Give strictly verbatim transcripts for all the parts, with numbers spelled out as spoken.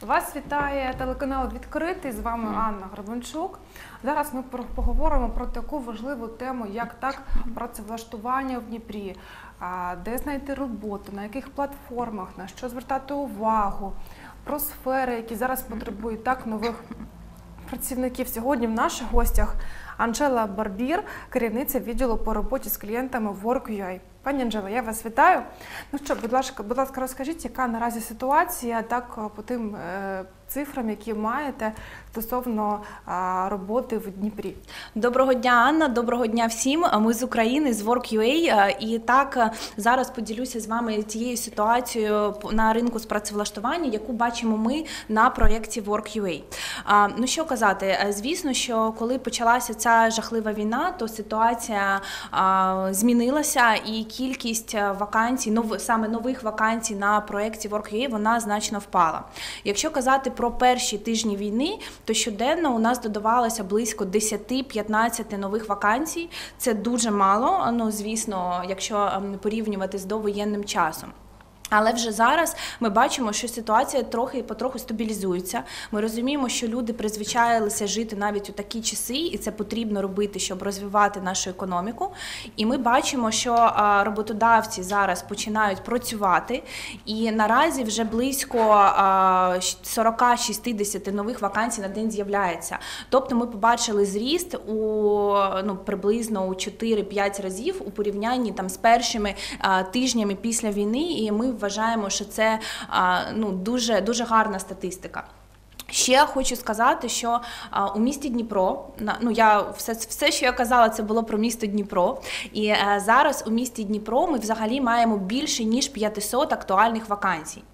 Вас вітає телеканал «Відкритий», з вами Анна Гребенчук. Зараз ми поговоримо про таку важливу тему, як так працевлаштування в Дніпрі, де знайти роботу, на яких платформах, на що звертати увагу, про сфери, які зараз потребують так нових працівників. Сьогодні в наших гостях Анжела Барбір, керівниця відділу по роботі з клієнтами Work.ua. Пані Анжела, я вас вітаю. Ну що, будь ласка, будь ласка, розкажіть, яка наразі ситуація так по тим е, цифрам, які маєте стосовно е, роботи в Дніпрі? Доброго дня, Анна, доброго дня всім. Ми з України, з Work.ua, і так зараз поділюся з вами тією ситуацією на ринку з працевлаштування, яку бачимо ми на проєкті Work.ua. Ну що казати, звісно, що коли почалася ця жахлива війна, то ситуація а, змінилася, і кількість вакансій, нов, саме нових вакансій на проєкті Work.ua, вона значно впала. Якщо казати про перші тижні війни, то щоденно у нас додавалося близько десять-п'ятнадцять нових вакансій. Це дуже мало, ну, звісно, якщо порівнювати з довоєнним часом. Але вже зараз ми бачимо, що ситуація трохи потроху стабілізується. Ми розуміємо, що люди призвичаїлися жити навіть у такі часи, і це потрібно робити, щоб розвивати нашу економіку. І ми бачимо, що роботодавці зараз починають працювати, і наразі вже близько сорок-шістдесят нових вакансій на день з'являється. Тобто ми побачили зріст у ну, приблизно у чотири-п'ять разів у порівнянні там з першими тижнями після війни, і ми вважаємо, що це ну, дуже, дуже гарна статистика. Ще хочу сказати, що а, у місті Дніпро, ну я все, все, що я казала, це було про місто Дніпро, і а, зараз у місті Дніпро ми взагалі маємо більше ніж п'ятсот актуальних вакансій.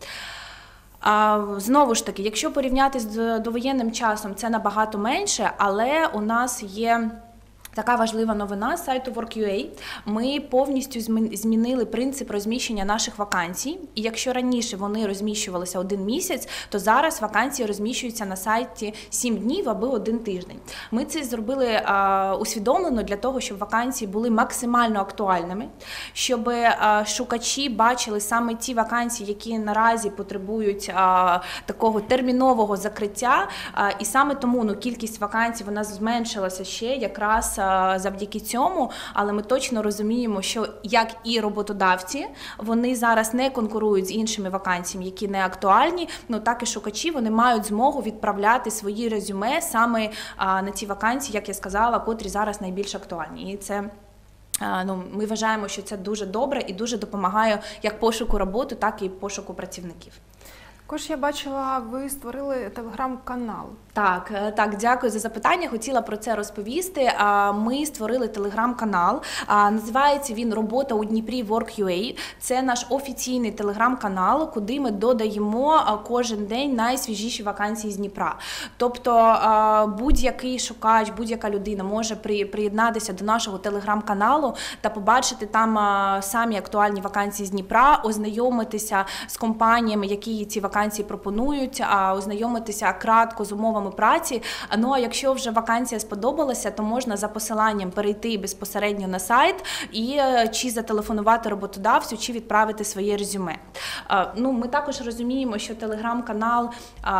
А, знову ж таки, якщо порівняти з довоєнним часом, це набагато менше, але у нас є така важлива новина з сайту Work.ua. Ми повністю змінили принцип розміщення наших вакансій. І якщо раніше вони розміщувалися один місяць, то зараз вакансії розміщуються на сайті сім днів або один тиждень. Ми це зробили а, усвідомлено для того, щоб вакансії були максимально актуальними, щоб а, шукачі бачили саме ті вакансії, які наразі потребують а, такого термінового закриття. А, і саме тому ну, кількість вакансій вона зменшилася ще якраз завдяки цьому, але ми точно розуміємо, що як і роботодавці, вони зараз не конкурують з іншими вакансіями, які не актуальні, ну так і шукачі, вони мають змогу відправляти свої резюме саме на ті вакансії, як я сказала, котрі зараз найбільш актуальні. І це ну, ми вважаємо, що це дуже добре і дуже допомагає як пошуку роботи, так і пошуку працівників. Також я бачила, ви створили телеграм-канал. Так, так, дякую за запитання. Хотіла про це розповісти. Ми створили телеграм-канал. Називається він «Робота у Дніпрі Work.ua». Це наш офіційний телеграм-канал, куди ми додаємо кожен день найсвіжіші вакансії з Дніпра. Тобто будь-який шукач, будь-яка людина може приєднатися до нашого телеграм-каналу та побачити там самі актуальні вакансії з Дніпра, ознайомитися з компаніями, які ці вакансії пропонують, ознайомитися кратко з умовами праці. Ну а якщо вже вакансія сподобалася, то можна за посиланням перейти безпосередньо на сайт і чи зателефонувати роботодавцю, чи відправити своє резюме. Ну, ми також розуміємо, що телеграм-канал,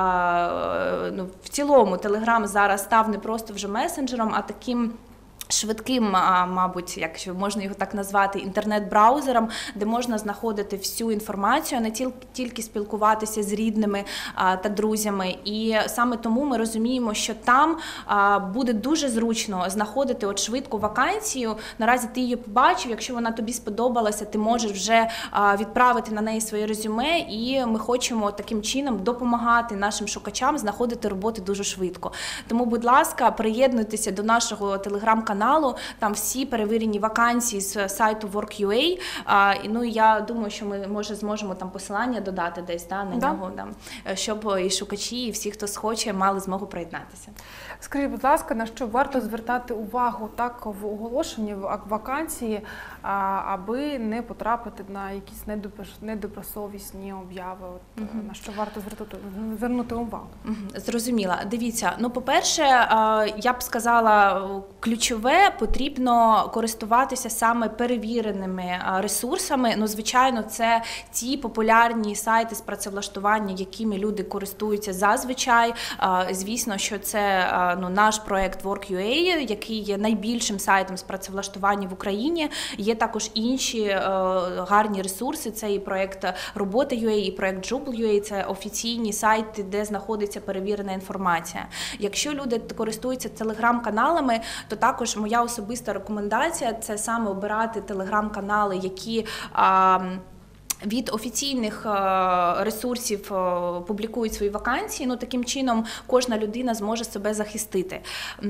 ну, в цілому телеграм зараз став не просто вже месенджером, а таким швидким, мабуть, якщо можна його так назвати, інтернет-браузером, де можна знаходити всю інформацію, а не тільки спілкуватися з рідними та друзями. І саме тому ми розуміємо, що там буде дуже зручно знаходити от швидку вакансію. Наразі ти її побачив, якщо вона тобі сподобалася, ти можеш вже відправити на неї своє резюме, і ми хочемо таким чином допомагати нашим шукачам знаходити роботи дуже швидко. Тому, будь ласка, приєднуйтеся до нашого телеграм-каналу. Там всі перевірені вакансії з сайту Work.ua. Ну, я думаю, що ми, може, зможемо там посилання додати десь да, на да. нього, да, щоб і шукачі, і всі, хто схоче, мали змогу приєднатися. Скажіть, будь ласка, на що варто звертати увагу так в оголошенні вакансії, аби не потрапити на якісь недобросовісні обяви? От, угу. На що варто звернути, звернути увагу? Угу. Зрозуміла. Дивіться, ну, по-перше, я б сказала, ключове нове, потрібно користуватися саме перевіреними ресурсами. Ну, звичайно, це ті популярні сайти з працевлаштування, якими люди користуються зазвичай. Звісно, що це ну, наш проект Work.ua, який є найбільшим сайтом з працевлаштування в Україні. Є також інші гарні ресурси, це і проект Робота.ua, і проект Job.ua, це офіційні сайти, де знаходиться перевірена інформація. Якщо люди користуються телеграм-каналами, то також моя особиста рекомендація – це саме обирати телеграм-канали, які а, від офіційних ресурсів публікують свої вакансії. Ну, таким чином кожна людина зможе себе захистити.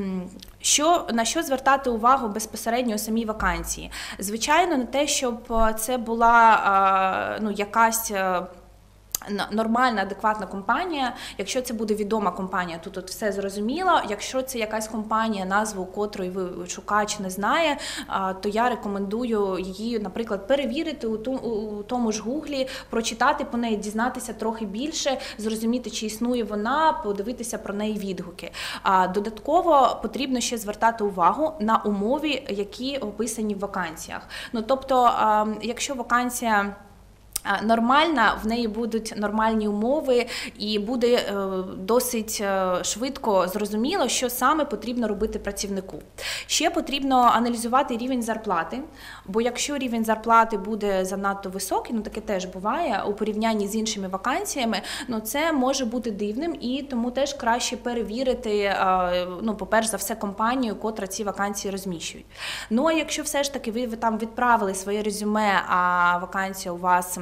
Що, на що звертати увагу безпосередньо у самій вакансії? Звичайно, на те, щоб це була ну, якась нормальна, адекватна компанія. Якщо це буде відома компанія, то тут все зрозуміло. Якщо це якась компанія, назву котрої ви шукач не знає, то я рекомендую її, наприклад, перевірити у тому ж Гуглі, прочитати по неї, дізнатися трохи більше, зрозуміти, чи існує вона, подивитися про неї відгуки. Додатково потрібно ще звертати увагу на умови, які описані в вакансіях. Ну, тобто, якщо вакансія нормальна, в неї будуть нормальні умови і буде досить швидко зрозуміло, що саме потрібно робити працівнику. Ще потрібно аналізувати рівень зарплати, бо якщо рівень зарплати буде занадто високий, ну таке теж буває, у порівнянні з іншими вакансіями, ну це може бути дивним, і тому теж краще перевірити, ну, по-перше за все, компанію, котра ці вакансії розміщують. Ну, а якщо все ж таки ви, ви там відправили своє резюме, а вакансія у вас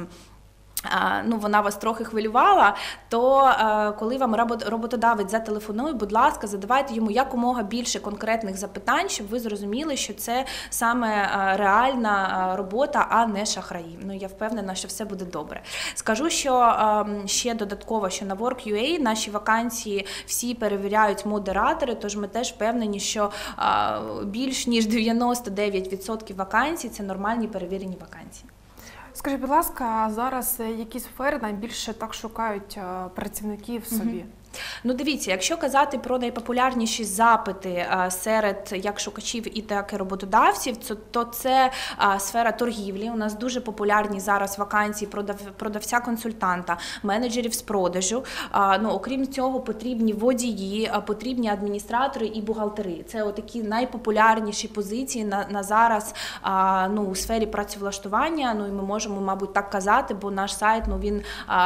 ну, вона вас трохи хвилювала, то коли вам роботодавець зателефонує, будь ласка, задавайте йому якомога більше конкретних запитань, щоб ви зрозуміли, що це саме реальна робота, а не шахраї. Ну, я впевнена, що все буде добре. Скажу, що ще додатково, що на Work.ua наші вакансії всі перевіряють модератори, тож ми теж впевнені, що більш ніж дев'яносто дев'ять відсотків вакансій – це нормальні перевірені вакансії. Скажіть, будь ласка, зараз які сфери найбільше так шукають працівників собі? Ну, дивіться, якщо казати про найпопулярніші запити серед як шукачів і так і роботодавців, то це сфера торгівлі. У нас дуже популярні зараз вакансії продавця-консультанта, менеджерів з продажу. Ну, окрім цього, потрібні водії, потрібні адміністратори і бухгалтери. Це отакі найпопулярніші позиції на, на зараз ну, у сфері працевлаштування. Ну, і ми можемо, мабуть, так казати, бо наш сайт, ну, він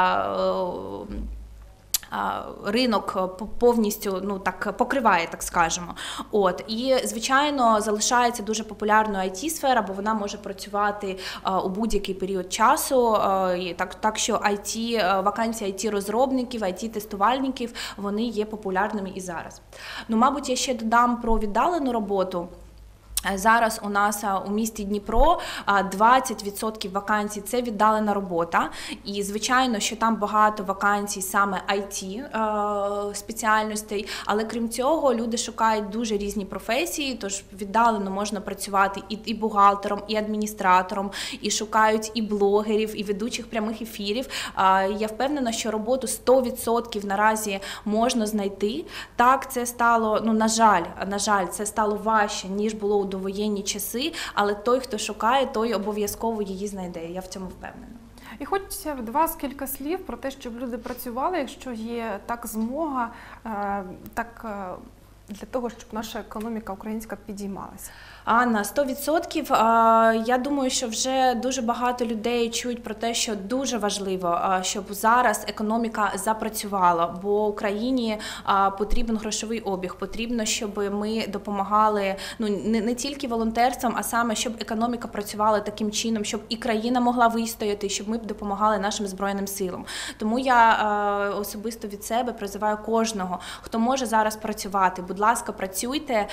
ринок повністю, ну, так покриває, так скажемо. От, і, звичайно, залишається дуже популярною ай ті-сфера, бо вона може працювати у будь-який період часу. І так, так що ай ті, вакансії ай ті-розробників, ай ті-тестувальників, вони є популярними і зараз. Ну, мабуть, я ще додам про віддалену роботу. Зараз у нас у місті Дніпро двадцять відсотків вакансій – це віддалена робота. І, звичайно, що там багато вакансій саме ай ті спеціальностей, але крім цього люди шукають дуже різні професії, тож віддалено можна працювати і, і бухгалтером, і адміністратором, і шукають і блогерів, і ведучих прямих ефірів. Я впевнена, що роботу сто відсотків наразі можна знайти. Так, це стало, ну, на жаль, на жаль, це стало важче, ніж було у довоєнні часи, але той, хто шукає, той обов'язково її знайде. Я в цьому впевнена. І хочеться від вас кілька слів про те, щоб люди працювали, якщо є так змога, так для того, щоб наша економіка українська підіймалася. Анна, сто відсотків. Я думаю, що вже дуже багато людей чують про те, що дуже важливо, щоб зараз економіка запрацювала, бо Україні потрібен грошовий обіг, потрібно, щоб ми допомагали, ну, не, не тільки волонтерствам, а саме, щоб економіка працювала таким чином, щоб і країна могла вистояти, щоб ми допомагали нашим Збройним силам. Тому я особисто від себе призиваю кожного, хто може зараз працювати. Будь ласка, працюйте.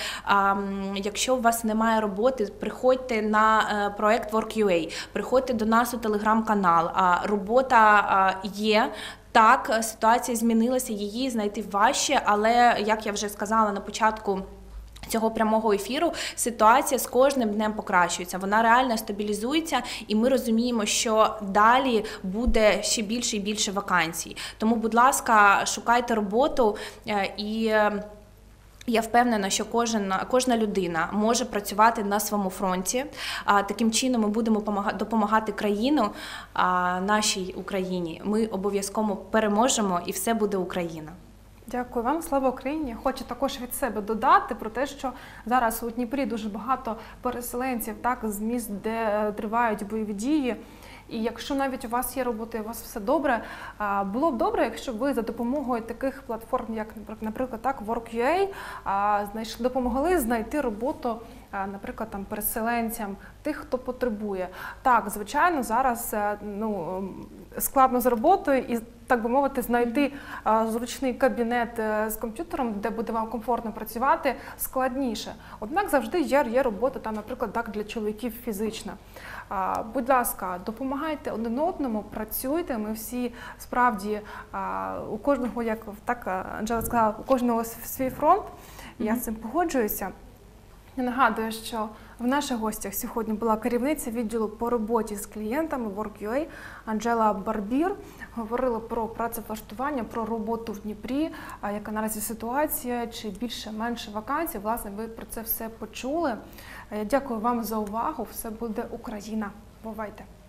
Якщо у вас немає Немає роботи, приходьте на проект Work.ua, приходьте до нас у телеграм-канал. Робота є. Так, ситуація змінилася, її знайти важче, але, як я вже сказала на початку цього прямого ефіру, ситуація з кожним днем покращується, вона реально стабілізується, і ми розуміємо, що далі буде ще більше і більше вакансій. Тому, будь ласка, шукайте роботу і Я впевнена, що кожен, кожна людина може працювати на своєму фронті. А, таким чином ми будемо помага- допомагати країну, а, нашій Україні. Ми обов'язково переможемо і все буде Україна. Дякую вам, слава Україні. Хочу також від себе додати про те, що зараз у Дніпрі дуже багато переселенців, так, з міст, де тривають бойові дії. І якщо навіть у вас є робота, і у вас все добре, було б добре, якщо б ви за допомогою таких платформ, як, наприклад, так, Work.ua, знайшли, допомогли знайти роботу, наприклад, там, переселенцям, тих, хто потребує. Так, звичайно, зараз ну, складно з роботою і, так би мовити, знайти зручний кабінет з комп'ютером, де буде вам комфортно працювати, складніше. Однак завжди є, є робота, там, наприклад, так, для чоловіків фізична. Будь ласка, допомагайте один одному, працюйте. Ми всі справді, у кожного, як так Анжела сказала, у кожного свій фронт. Я з цим погоджуюся. Я нагадую, що в наших гостях сьогодні була керівниця відділу по роботі з клієнтами Work.ua Анжела Барбір. Говорили про працевлаштування, про роботу в Дніпрі, яка наразі ситуація, чи більше-менше вакансій. Власне, ви про це все почули. Дякую вам за увагу. Все буде Україна. Бувайте!